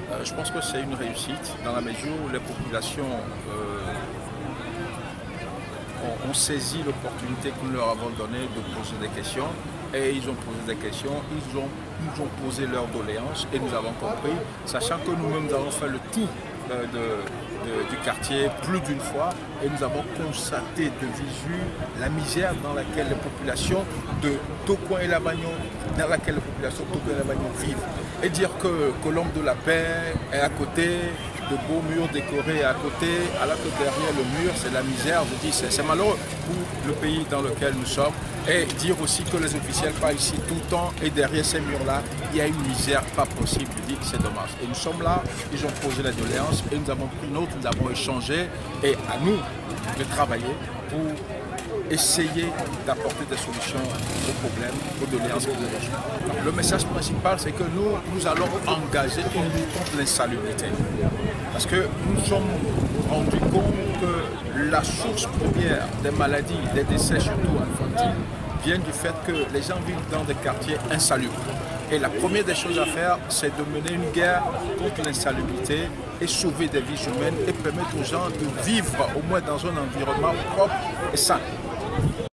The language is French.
Je pense que c'est une réussite dans la mesure où les populations ont saisi l'opportunité que nous leur avons donnée de poser des questions et ils ont posé des questions, ils ont posé leurs doléances et nous avons compris, sachant que nous-mêmes avons fait le tour du quartier plus d'une fois et nous avons constaté de visu la misère dans laquelle les populations de Tokouan et Labagnon, vivent. Et dire que l'homme de la paix est à côté, de beaux murs décorés à côté, alors que derrière le mur c'est la misère, je dis c'est malheureux pour le pays dans lequel nous sommes. Et dire aussi que les officiels partent ici tout le temps et derrière ces murs-là, il y a une misère pas possible. Je dis que c'est dommage. Et nous sommes là, ils ont posé la doléance et nous avons pris notre, nous avons échangé et à nous de travailler pour essayer d'apporter des solutions aux problèmes, aux doléances que nous avons. Le message principal, c'est que nous allons engager une lutte contre l'insalubrité. Parce que nous sommes rendus compte que la source première des maladies, des décès surtout infantiles, vient du fait que les gens vivent dans des quartiers insalubres. Et la première des choses à faire, c'est de mener une guerre contre l'insalubrité et sauver des vies humaines et permettre aux gens de vivre au moins dans un environnement propre et sain.